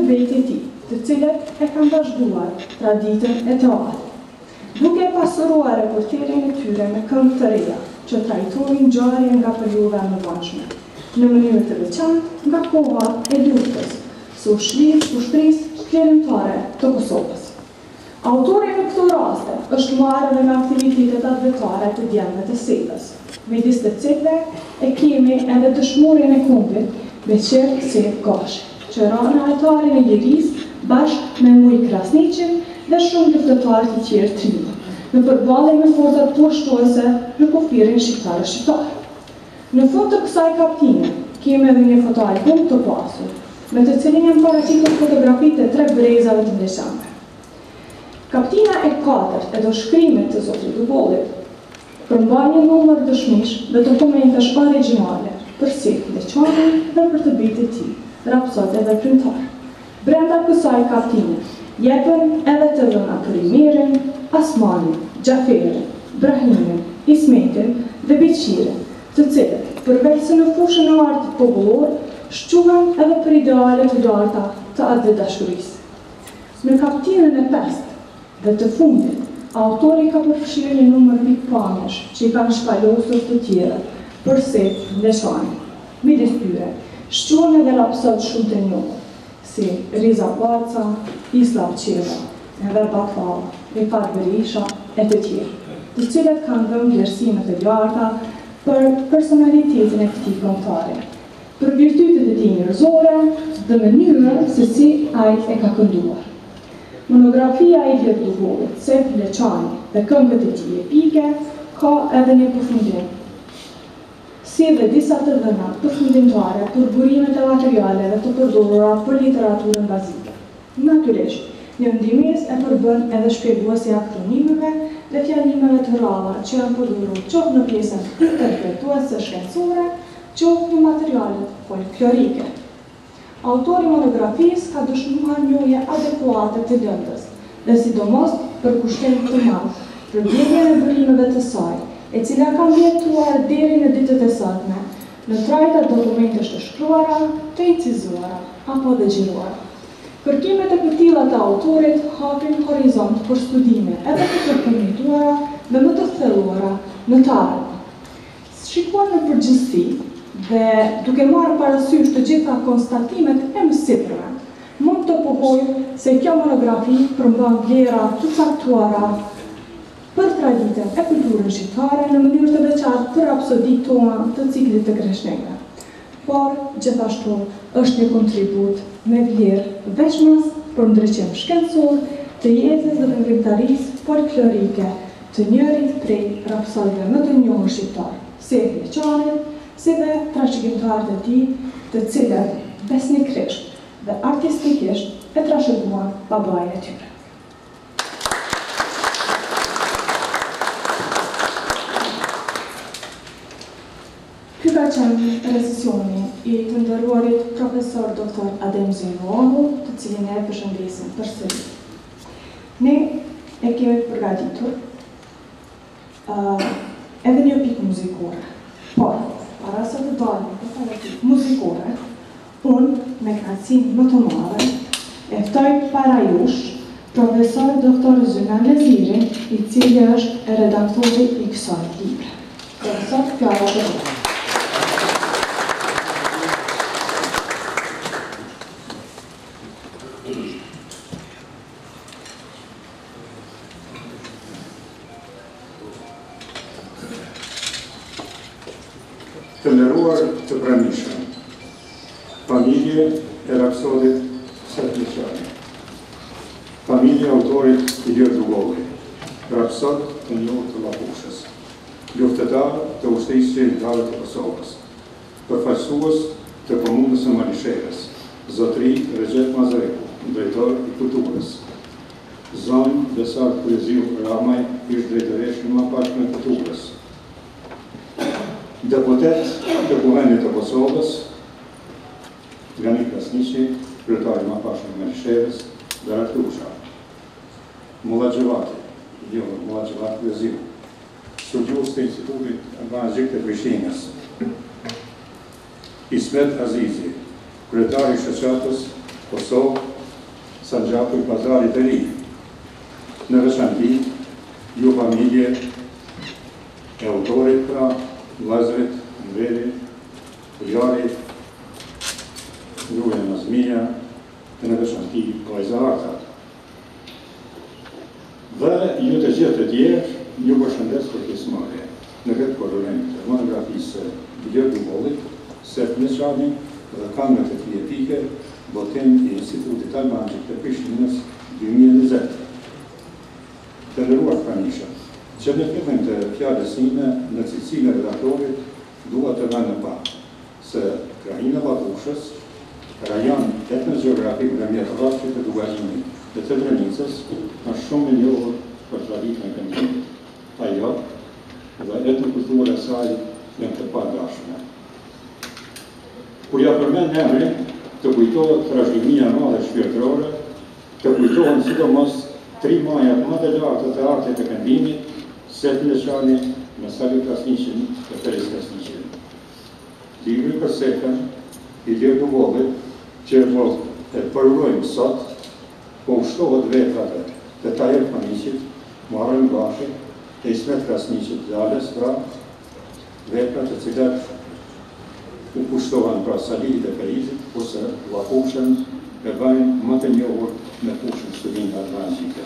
shërbejt e tij, të cilët e kanë vazhduar traditën e teatrit, duke pasuruar reporterin e tyre me këngë të reja, që trajtojnë ngjarje nga periudha e mëdhenshme, në mënyrë të veçantë nga koha e luftës së ushtrisë shkrimtare të Kosovës. Autori në këto raste është marrë edhe nga aktivitetet advetare të djemve të setës, midis të cilëve e kemi edhe dëshmorin e kundit me Qerk Sef Gashi, që ra në altarin e lirisë bashkë me Muj Krasniqin dhe shumë luftëtarë të tjerë të rinj, në përballje me forcat pushtuese në kufirin shqiptar. Në fund të kësaj kapitine kemi edhe një fotoalbum të pasur, me të cilin janë paraqitur fotografitë e 3 brezave të veçanta. Kapitina e 4 e doshkrimit të Zotrit Dubollit përmban një numër dëshmish dhe dokumentesh origjinale për Sef Leçanin dhe për të bijtë e tij, rapsod edhe premtar. Brenda kësaj kapitine jepen edhe të dhëna për Imirin, Asmanin, Xhaferin, Brahimin, Ismetin dhe Beqirin, të cilët, përveç se në fushën e artit popullor, shquhen edhe për ideale të larta të atë dashurisë. Në kapitinën e 5 dhe të fundit, autori ka përfshirë një numër pikpamjesh që i kanë shpalosur të tjera për Sef Leçanin. Midis tyre, shquhen edhe rapsod shumë të njohur, si Riza Baca, Islav Qeva, Enver Baklava, Rifat Berisha e të tjerë, të cilët kanë dhënë vlerësime të larta për personalitetin e këtij këngëtari, për virtytet e tij njerëzore dhe mënyrën se si ai e ka kënduar. Monografia e Ilir Dubollit, Sef Leçani dhe këngët e tij epike ka edhe një përfundim, si dhe disa të dhëna përfundimtare për burimet e materialeve të përdorura për literaturën bazike. Natyrisht, një ndihmës e përbën edhe shpjeguesi akronimeve dhe fjalimeve të rralla që janë përdorur qoftë në pjesën interpretuese shkencore, qoftë në materialet folklorike. Autori monografisë ka dëshmuar njohje adekuate të lëndës dhe sidomos për kushtim të madh për vjedhjen e burimeve të saj, e cila ka mbijetuar deri në ditët e sotme në trajta dokumentesh të shkruara, të incizuara apo të xhiruara. Kërkimet e këtilla të autorit hapin horizont për studime edhe të përmirëtuara dhe më të thelluara në të ardhmen. Shikuar në përgjithësi dhe duke marrë parasysh të gjitha konstatimet e mësiprëve, mund të pohojë se kjo monografi përmban vlera të caktuara për traditën e kulturën shqiptare në mënyrë të veçantë për rapsoditë tona të ciklit të Greshnegëve. Por, gjithashtu, është një kontribut me vlerë veçmas për ndryqim shkencor të jetës dhe veprimtarisë folklorike të njërit prej rapsodëve më të njohur shqiptar, Sef Leçanin, si dhe trashëgimtarët e tij, të cilët besnikrisht dhe artistikisht e trashëguan babain e tyre. Ky ka qenë recisioni i të nderuarit profesor Dr. Adem Zejnohu, të cilin e përshëndesim përsëri. Ne e kemi përgatitur edhe një pikë muzikore, por para se të dalim për pikë muzikore, unë me kënaqësinë më të madhe e ftoj para jush profesor Dr. Zyna Nezirin, i cili është redaktori i kësaj libre. Profesor, fjala të juaj. Të nderuar të pranishëm, familje e rapsodit Sef Leçani, familje autorit Ilir Dubollit, rapsod të njohur të Lapushës, luftëtar të ushtrisë qendrore të Kosovës, përfaqësues të Komunës së Malishevës, Zotëri Recep Mazareku, drejtor i kulturës, zonjë Besart Kureziu Ramaj, ish drejtoresh në Mapashme të Kulturës, deputet të Kuvendit të Kosovës, Gani Krasniqi, kryetari i Mapashme të Malishevës, Berat Kusha, Mulla Xhevati, Mulla Xhevati Kureziu, studios të Institutit Evangjelik të Prishtinës, Ismet Azizi, kryetari i shoqatës Kosovë Sanxhaku i Pazarit të ri. Në veçanti, ju familje e autorit pra, vllazërit, Nveri, Jari, Gruja Nazmia, dhe në veçanti vajza Arta. Dhe ju të gjithë të tjerë, ju përshëndes për pjesëmarrje në këtë koronim të monografisë Ilir Dubollit, Sef Meçani dhe këngët e tij epike, botim i Institutit Albanjik të Prishtinës 2020. Të nderuar pranishëm, që në fillim të fjalës time në cilësinë e redaktorit dua të vënë pa se krajina Llatushës, rajon etno-gjeografik në mjet rrafshit të Dugajimit dhe të Drenicës, është shumë e njohur për traditën e këndimit. Ajo dhe etnokultura e saj janë të padashme. Kur ja përmend emrin, të kujtohet trashëgimia e madhe shpirtërore, të kujtohen sidomos 3 majat më të larta të artit të këndimit, Sef Meçani, Mesali Krasniqin dhe Feris Krasniqin. Libri për Sefën, Ilir Dubollit, që e përurojmë sot, po ushtohet vetrave të Taher Paniqit, Muharrem Bashit, të Ismet Krasniqit dhe Ales pra, vetrat të cilat u kushtohen pra Salihit e Ferizit, kurse Llafushën e bajnë më të njohur me fushën studimit albanjike.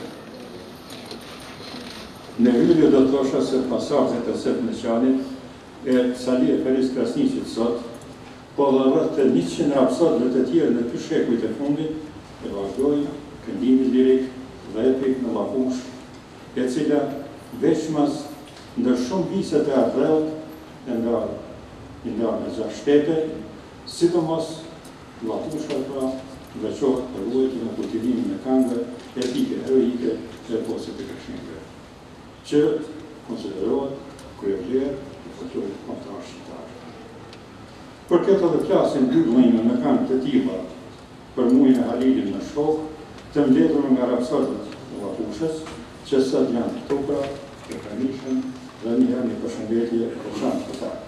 Në hyrje do të thosha se pasazhet e Sef Meçanit e Salih e Feris Krasniqit sot, po dhe rreth të 100 rapsodëve të tjerë në 2 shekujt e fundit, e vazhdojnë këndimi lirik dhe epik në Llafushë, e cila veçmas ndër shumë vise të atrellë e ndarë në 6 shtete, sidomos Llafusha pra veçohet për ruajtjen e kultivimin e këngëve epike heroike të eposit të Kërshnive, që konsiderohet kryevlerë i folklorit kombëtar shqiptar. Për këtë edhe flasin 2 vllime në këngë të tilla për muajin e Halilin në Shkok, të mbledhur nga rapsodët e Llafushës, që sot janë të tokra, të pranishëm dhe një përshëndetje rrugant për ta.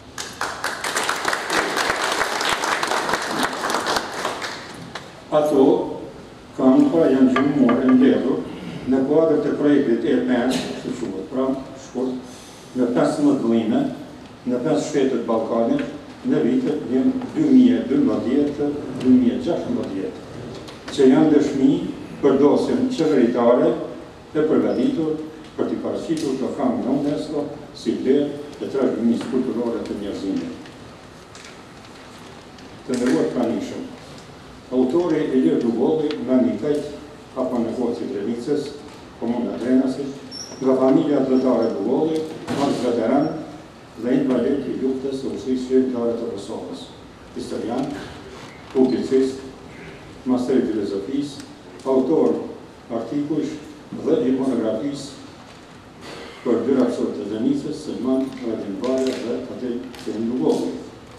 Ato këngëra janë gjymore mbledhur në kuadër të projektit EPN, që quhet pra shkurt, në 15 vllime në 5 shtete të Ballkanit në vitet 2012-2016, që janë dëshmi për dosjen qeveritare e përgatitur për t'i paraqitur programin në UNESCO si vlerë të trashëgimisë kulturore të njerëzimit. Të nderuar pranishëm, autori Ilir Dubolli nga Nikajt apo në Goci Drenicës, komuna Drenasit, nga familja atletare Dubolli, mas veteran dhe invalid i luftës së Ushtrisë Shqiptare të Kosovës, historian, publicist, master i filozofisë, autor artikujsh dhe i monografisë për 2 rapsodë të Drenicës, Selman Radinbaja dhe Adel Dubolli.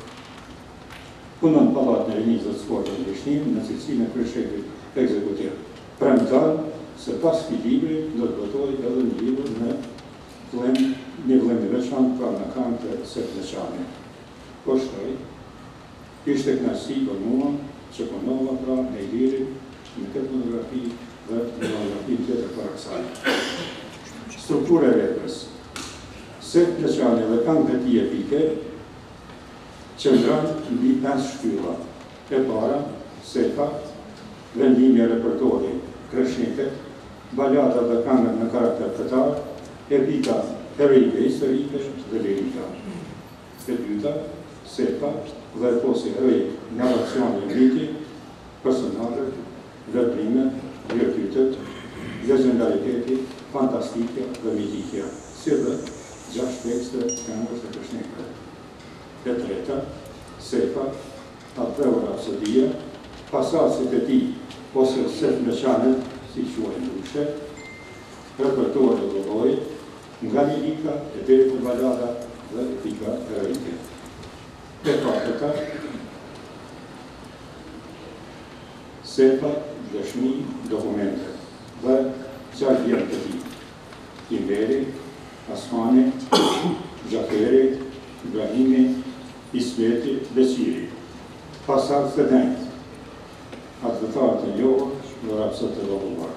Punon Pallat në Rinizët Sportën në Prishtinë në cilësinë e kryeshefit ekzekutiv. Premton se pas këtij libri do të botojë edhe një libër në vëllim i veçantë pra në këngë të Sef Meçanit. Po shtoj, ishte kënaqësi për mua që punova pra me Ilirin në këtë monografi dhe në monografi tjetër para kësaj. Struktura e veprës. Sef Meçani dhe këngët e tij epike qëndron mbi 5 shtylla. E para, Sefa, vendimi e repertori Kreshnike, balada dhe këngët në karakter fetar, epika heroike historike dhe lirika. E dyta, Sefa dhe eposi heroik, narracioni i miti, personazhet, veprimet, virtytet, legendariteti, fantastika dhe mitikja, si dhe 6 tekste këngësh të Kreshnike. E treta, Sefa, atëveu rapsodia, pasazhet e tij ose Sef Meçanit, si quajnë ndryshe, repertori i llogarit, nga lirika e deri në balada dhe epika heroike. E katërta, Sefa, dëshmi, dokumente dhe qartë vjen të tij. Inveri, Asmani, Xhaferi, Ibrahimi, Ismeti dhe Qiri. Pasazhet e denjtë, atëtarët e njohur, dhe rapsat e valluar.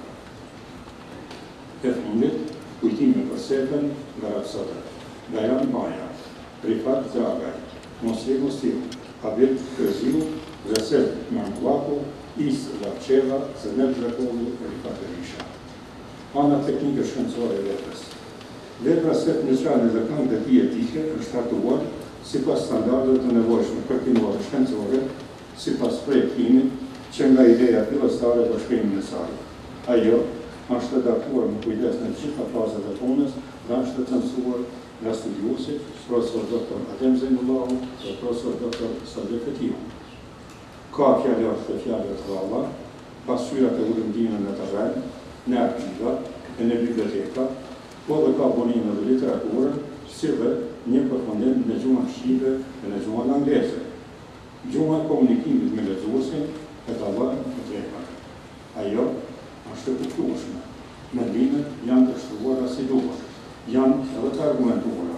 E fundit, kujtime për sefen nga rapsatët. Gajan Baja, Rifat Zagaj, Mosri Mostiu, Abit Këziu, Zesef Manguaku, Is Lapqeva, Zenet Zrekovu, Rifat Erisha. Ana teknike shkencore e veprës. Vepra sef nëqrane dhe kanë dhe ti etike është hartuar si pas standardet të nevojshme kërkimore shkencore, si pas projektimit që nga ideja fillestare për shkrimin e saj. Ajo është redaktuar me kujdes në gjitha fazat e punës dhe është censuar nga studiusit, profesor Dr. Adem Zeinullahu dhe profesor Dr. Sadek Fetiu. Ka fjallar dhe fjallar të ralla, pasqyrat e udhëndime në terren, në arkiva e në biblioteka, po dhe ka bonime dhe literaturën, si dhe një përfundim në gjuhën shqipe e në gjuhën angleze. Gjuhën e komunikimit me lexuesin e ta vënë në trema. Ajo është e kuptueshme. Mendimet janë të shtruara si duhet, janë edhe të argumentuara.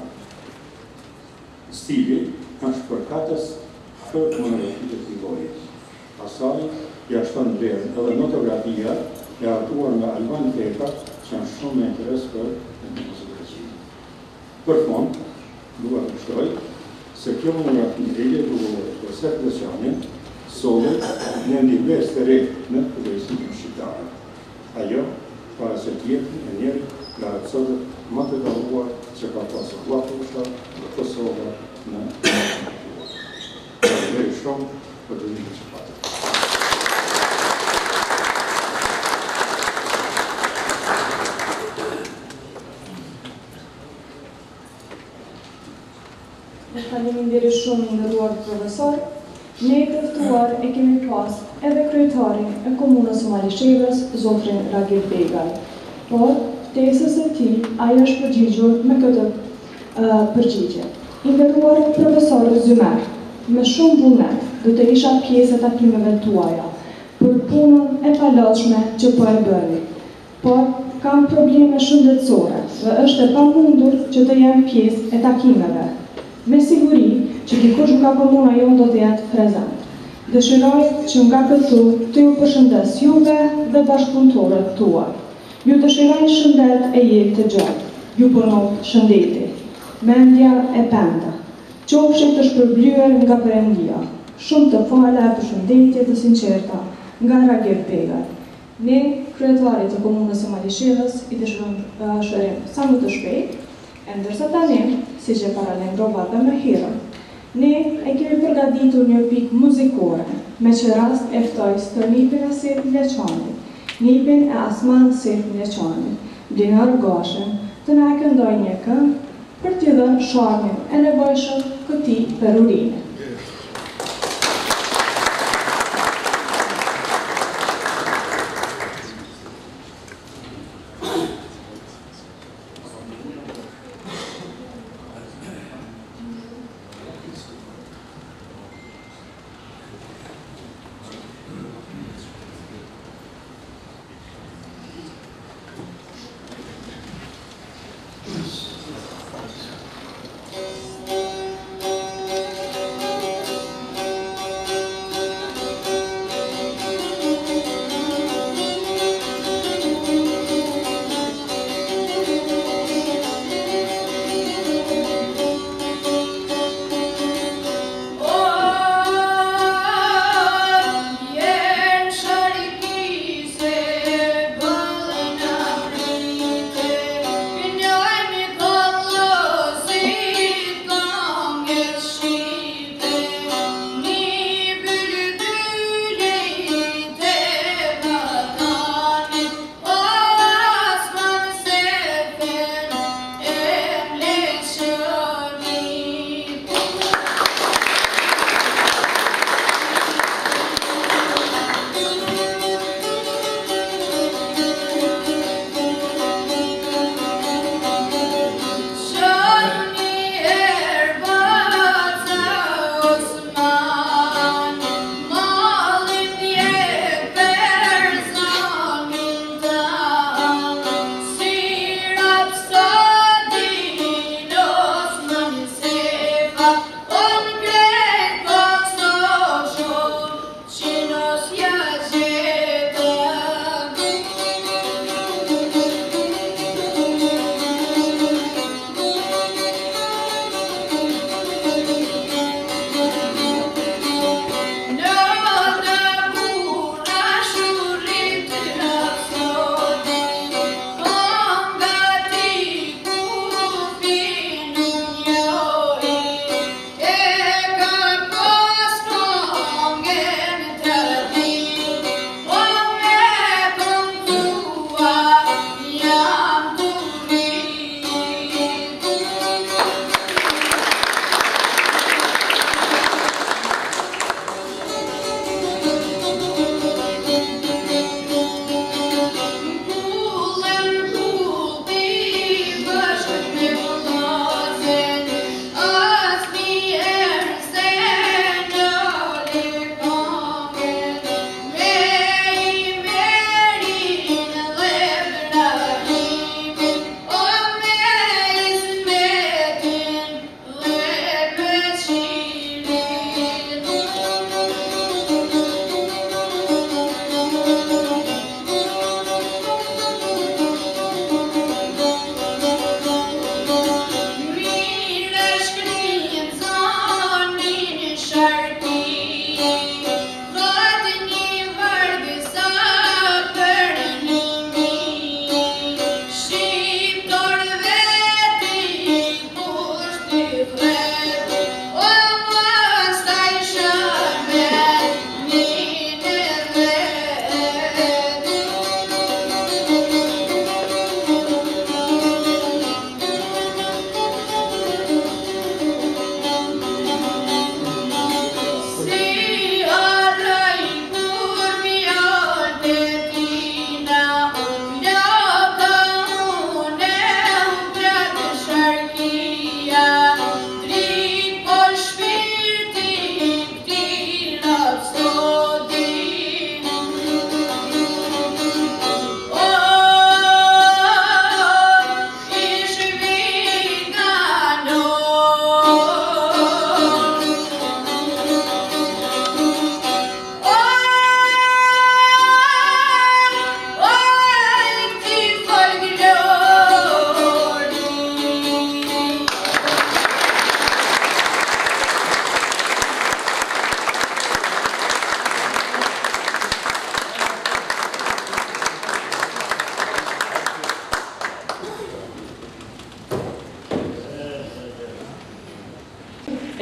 Stili është përkatës për monografit e këtij lloji. Pastaj ja shton vlerën edhe notografia e hartuar nga Alban Teka, që janë shumë me interes për etnomuzikologjinë. Për fond, dua të shtoj se kjo monografi e lejuar për Sef Veçanin solet në nivel të re në përgjithësinë shqiptare. Ajo para se tjetë e njerë nga rapsatët më të dalluar që ka pasur Vllafosha dhe Kosova në dhe shumë për të një që patë. Faleminderit shumë i nderuar profesor. Ne i përftuar e kemi pas edhe kryetarin e komunës së Malishevës, zotrin Ragil Begaj. Por, tesës e tij, ai është përgjigjur me këtë përgjigje. I nderuar profesor Zymer, me shumë vullnet do të isha pjesë e takimeve tuaja për punën e palotshme që po e bëni. Por, kam probleme shëndetësore dhe është e pamundur që të jem pjesë e takimeve. Me siguri që dikush nga komuna jonë do të jetë prezent. Dëshiroj që nga këtu të ju përshëndes juve dhe bashkëpunëtorët tuaj. Ju dëshiroj shëndet e jetë të gjatë. Ju punoj shëndeti. Mendja e penda. Qofshin të shpërblyer nga Perëndia. Shumë të fala e përshëndetje të sinqerta nga Ragil Begaj. Ne, kryetarit të komunës së Malishevës, i dëshirojmë shërim sa më të shpejt, e ndërsa tani, si që paralajmërova më herët, ne e kemi përgatitur një pikë muzikore, me që rast e ftoj stërnipin e Sef Mleqani, nipin e Asman Sef Mleqani, Dinar Gashen, të na këndoj një këngë për t'i dhënë sharmin e nevojshëm këtij perurine.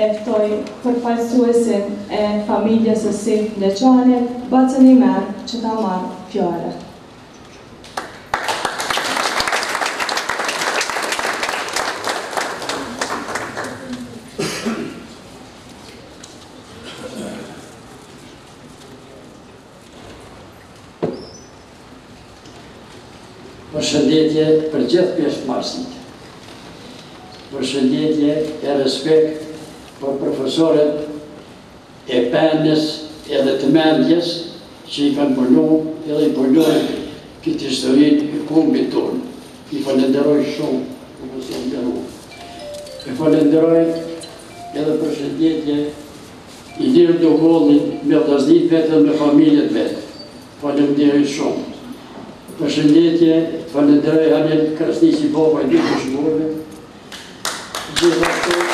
e ftoj përfaqësuesin e familjes së Sef Leçanit, Bacën Imer, që ta marrë fjalën. Përshëndetje për gjithë pjesëmarrësit. Përshëndetje e respekt për profesorët e penës edhe të mendjes që i kanë punu edhe i punojnë këtë historinë e kombit tonë. I falenderoj shumë, profesor Nderu. E falenderoj edhe përshëndetje i lirë do gollin me vllaznit vetëm me familjet vetë. Falenderoj shumë. Përshëndetje, falenderoj Hanel Krasnici Boba i ditë shmurve. Gjithashtu,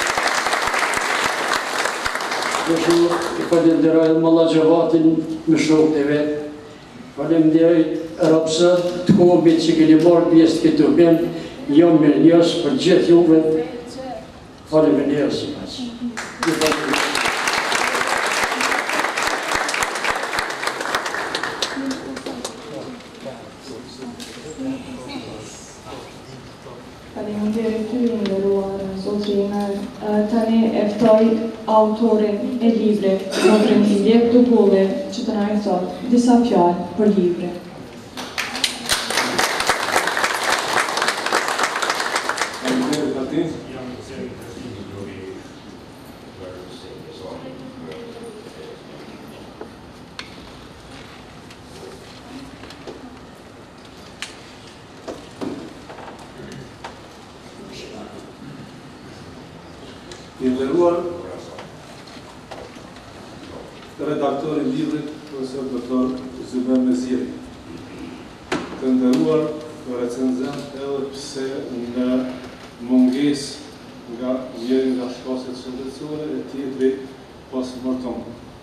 falenderoj Malla Gjavatin me shokët e vetë. Falenderoj rapsët të kombit që keni marrë pjesë këtu ben, jam mirë njës për gjithë juve. Falenderoj si pas. Faleminderit ty, nderuar zotri Imer. Tani e ftoj autorin e librit, zotrin Iljep Dugulli, që të na i thot disa fjalë për librin. Faleminderit aty. I nderuar redaktori i librit, profesor doktor Zyben Meziri. Të nderuar recenzent edhe pse në mungesë nga njëri nga shkaqet shëndetësore e tjetri postmortem.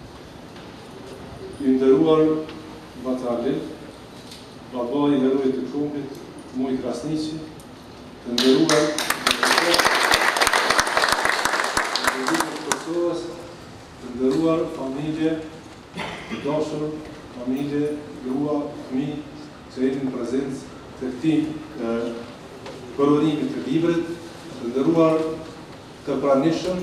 I nderuar Batalil, babai i heroit të kombit, Muj Krasniqi, të nderuar të nderuar familje, të dashur, familje, grua, fëmijë që jeni në prezencë të këtij përorimi të librit, të nderuar të pranishëm,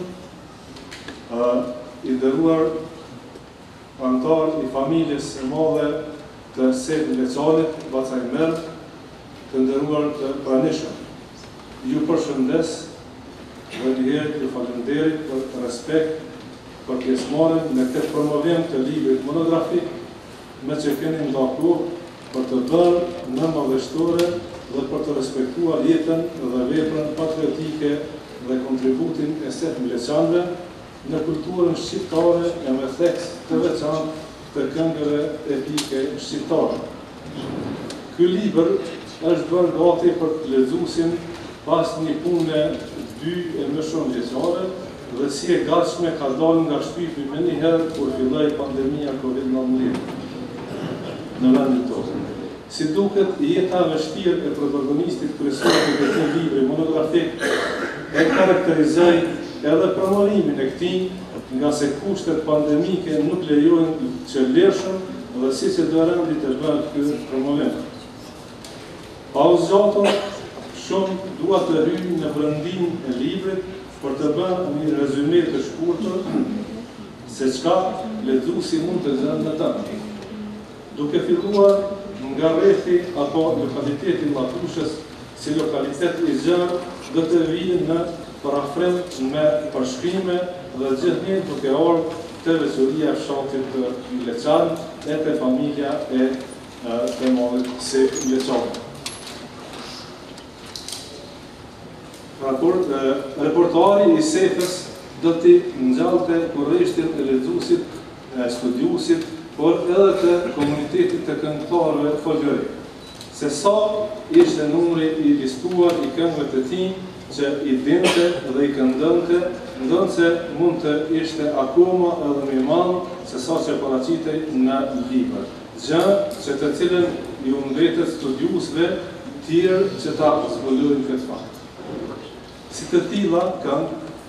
i nderuar antar i familjes së madhe të Sef Leçanit, Baca Imer, të nderuar të pranishëm. Ju përshëndes dhe njëherë ju falenderit për respekt për pjesëmarrjen në këtë promovim të librit monografik, me që keni ndakur për të bërë në madhështore dhe për të respektuar jetën dhe veprën patriotike dhe kontributin e Sef Leçanëve në kulturën shqiptare e me theks të veçantë të këngëve epike shqiptare. Ky libër është bërë gati për të lexuesin pas një pune 2 e më shumë vjeçare dhe si e gatshme ka dalë nga shtypi me njëherë kur filloi pandemia COVID-19 në vendin tonë. Si duket, jeta vështirë e protagonistit kryesor të këtij libri monografik e karakterizoi edhe promovimin e këtij, nga se kushtet pandemike nuk lejojnë që lirshëm dhe siç e do rendi të bëhet ky promovim. Pa u zgjatur, shumë dua të hyj në brëndim e librit për të bërë një rezume të shkurtër se çka lexuesi mund të zënë në të. Duke filluar nga rrethi apo lokaliteti Matushës si lokalitet i zgjerë, do të vijë në parafrim me përshkrime dhe gjithnjë duke ardhur të veçoria e fshatit të Leçan e të familja e të madhit Sef Leçanit. Reportari i Sefës do t'i ngjallte kurreshtin e lexuesit, studiusit, por edhe të komunitetit të këngëtarëve folklorik. Se sa ishte numri i listuar i këngëve të tij që i dinte dhe i këndonte, ndonse mund të ishte akoma edhe më i madh se sa që paraqitej në libër. Gjë që të cilën ju mbetet studiuesve tjerë që ta zbulojnë këtë fakt. Si të tilla këngë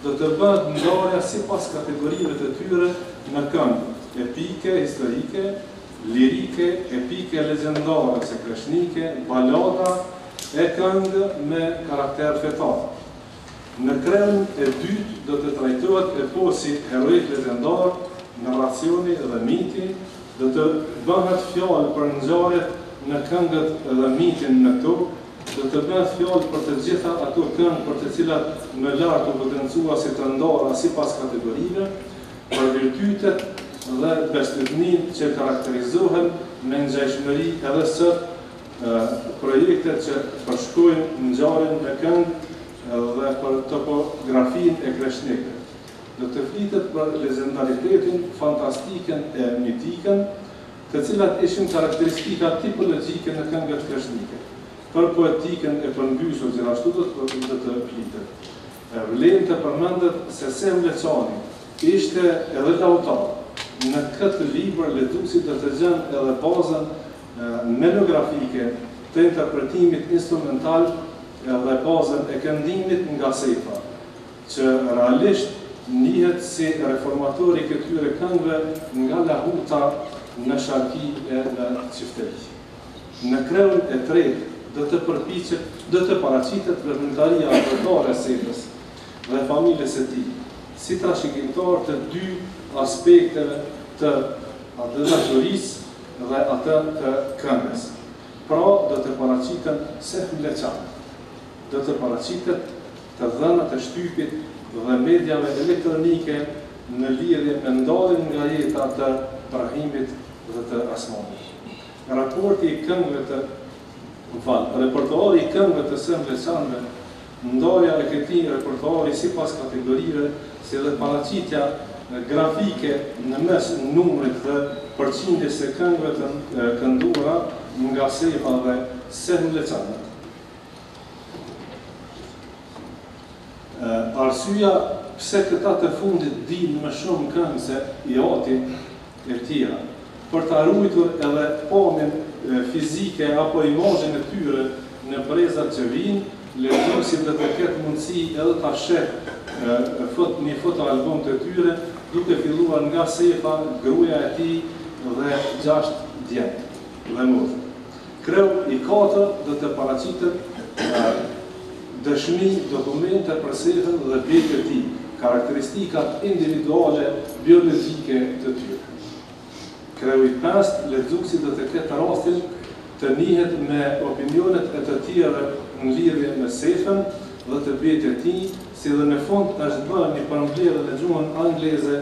do të bëhet ndarja sipas kategorive të tyre në këngë epike, historike, lirike, epike, legjendare, ose kreshnike, balada e këngë me karakter fetar. Në krahun e dytë do të trajtohet eposi heroik legjendar, narracioni dhe miti, do të bëhet fjalë për ngjarjet në këngët dhe mitin në to, do të bëhet fjalë për të gjitha ato këngë për të cilat më lart u potencua si të ndara sipas kategorive, për virtytet dhe besëtnin që karakterizohen me ngjashmëri edhe sot projektet që përshkruajnë ngjarjen me këngë dhe për topografinë e kreshnikëve. Do të flitet për legendaritetin, fantastikën e mitikën, të cilat ishin karakteristika tipologjike në këngët kreshnike. Për poetikën e përmbysur gjithashtu do të flitet. Vlen të përmendet se Sem Leçani ishte edhe autor. Në këtë libër lexuesi do të gjen edhe bazën melografike të interpretimit instrumental dhe bazën e këndimit nga sefa, që realisht njihet si reformatori këtyre këngëve nga lahuta në sharki e në çifteri. Në krahun e tretë do të paraqitet veprimtaria autorore e sefës dhe familjes së tij, si trashëgimtar të dy aspekteve të atë dashurisë dhe atë të këngës. Pra do të paraqiten Sem Leçani, do të paraqitet të dhënat e shtypit dhe mediave elektronike në lidhje me ndarjen nga jeta të Brahimit dhe të Asmanit. Repertuari i këngëve të Sem Leçanive, ndarja e këtij repertuari sipas kategorive, si dhe paraqitja grafike në mes numrit dhe përqindjes së këngëve të kënduara nga sefa dhe Sem Leçani. Arsyeja pse këta të fundit dinë më shumë këngë se i ati e tjera, për të ruajtur edhe pamjen fizike apo imazhin e tyre në brezat që vinë, lexuesi do të ketë mundësi edhe ta sheh një fotoalbum të tyre, duke filluar nga sefa, gruaja e tij dhe 6 djemt dhe motra. Krahu i 4 do të paraqitet dëshmi, dokumente për sefën dhe bitë e tij, karakteristikat individuale biologjike të tyre. Krahu i 5 lexuesi do të ketë rastin të njihet me opinionet e të tjerë në lidhje me sefën dhe të bitë e tij, si dhe në fund është bërë një përmbledhje në gjuhën angleze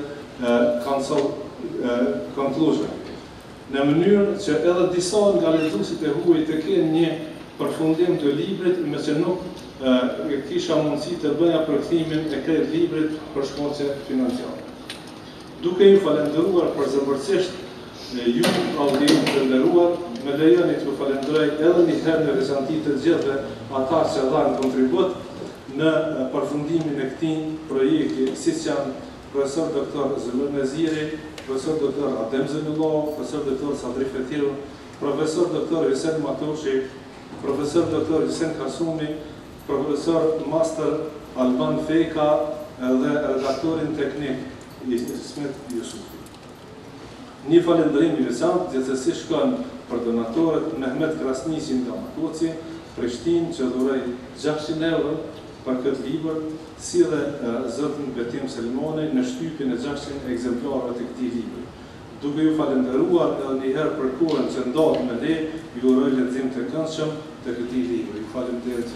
conclusion, në mënyrë që edhe disa nga lexuesit e huaj të kenë një përfundim të librit, me që nuk kisha mundësi të bëja përkthimin e këtij librit për shkaqe financiare. Duke ju falendëruar përzemërsisht ju audiencë të nderuar, më lejoni t'ju falenderoj edhe një herë në veçanti të gjithëve ata që dhanë kontribut në përfundimin e këtij projekti, siç janë profesor doktor Zulur Neziri, profesor doktor Adem Zemullah, profesor doktor Sadri Fetiru, profesor doktor Hysén Matoshi, profesor doktor Hysén Kasumi, profesor master Alban Feka dhe redaktorin teknik Ismet Yusufi. Një falënderim i veçantë gjithsesi shkon për donatorët Mehmet Krasnisin nga Matoci, Prishtinë, që dhuroi 600 euro për këtë libër, si dhe zotin Betim Selmoni në shtypjen e 600 ekzemplarëve të këtij libri. Duke ju falendëruar edhe një herë për kohën që ndahet me ne, ju uroj lexim të këndshëm të këtij libri. Ju falenderoj.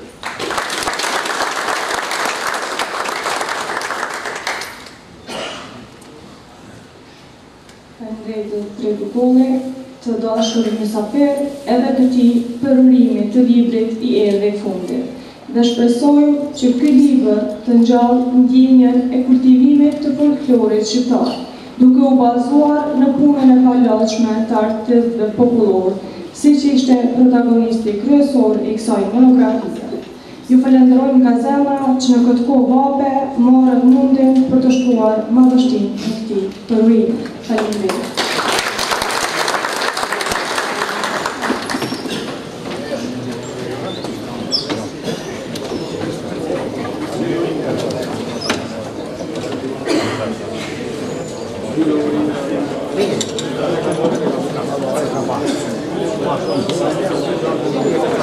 Falenderoj Tredukolli, të dashur mysafir, edhe këtij përurimi të librit i erdhi fundi. Dhe shpresojmë që ky libër të ngjallë ndjenjen e kultivimit të folklorit shqiptar, duke u bazuar në punën e palatshme të artistëve popullor, siç ishte protagonisti kryesor i kësaj monografie. Ju falenderojmë nga zemra që në këtë kohë vape morët mundin për të shtuar madhështinë në këtij përurimi. Faleminderit. Grazie.